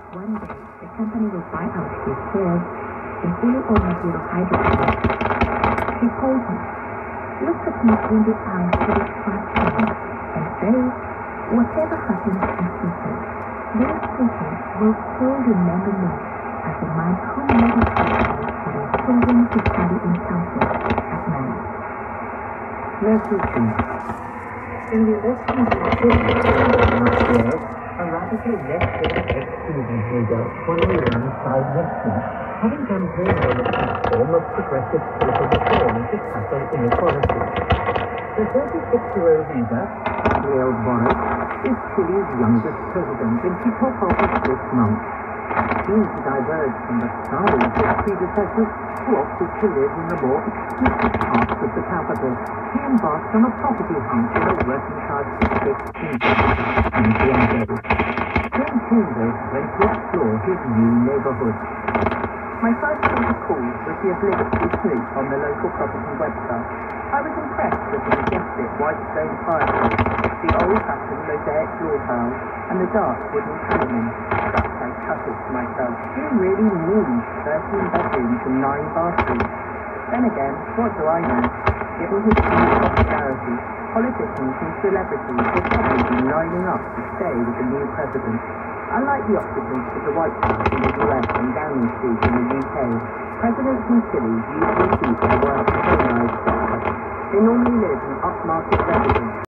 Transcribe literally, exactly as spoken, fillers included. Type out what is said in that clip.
One day, the company will buy out his shares in fully automobile hydrogen. He told me, look at me in the eyes for this five seconds and say, whatever happens in future, those people will still remember me as a man who meditated for their children to study in council at night. Merci. In the election of the last year, a radical left-wing ex-student leader, William Weston, having campaigned on the platform of progressive social reform to tackle inequality. The thirty-six-year-old leader, Gail Boris, is Chile's youngest president, and she took office this month. Keen to diverge from the style of his predecessors, who opted to live in the more exclusive parts of the capital, he embarked on a property hunt in a working-class district in Dxer. John Chambers went to explore his new neighbourhood. My first port of call was the obligatory snoop on the local property website. I was impressed with the majestic white stone fireplace, the old-fashioned mosaic floor tiles, and the dark wooden panelling. Thus I chuckled to myself, who really needs thirteen bedrooms and nine bathrooms? Then again, what do I know? Given his huge popularity, politicians and celebrities will probably be lining up to stay with the new president. Unlike the occupants of the White House in the U S and Downing Street in the U K, presidents in Chile usually keep their work organized. They normally live in upmarket residences.